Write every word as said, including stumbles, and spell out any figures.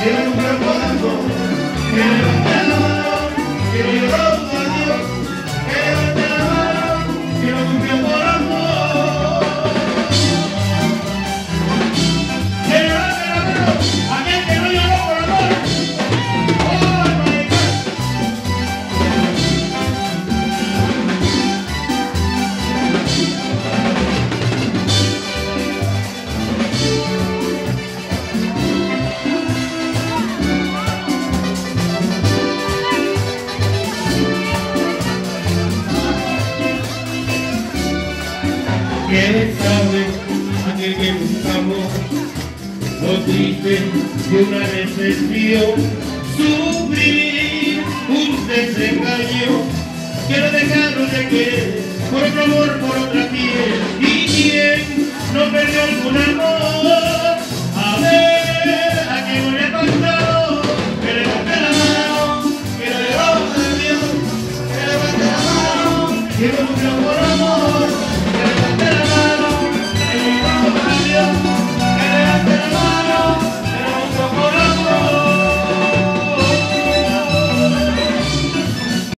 que nunca por amor, que levante la mano, que no lloró a Dios, que levante la mano, que no sufrió por amor. Que levante la mano, aquel que no lloró por amor. Oh my God. ¿Quién sabe aquel que buscamos lo triste de una decepción? Sufrir un desengaño, quiero dejarlo de querer por otro amor, por otra piel. ¿Y quién no perdió algún amor? A ver, ¿a quién no le ha pasado? Que levante la mano, que no le vamos a Dios, que levante la mano, que no sufrió por amor.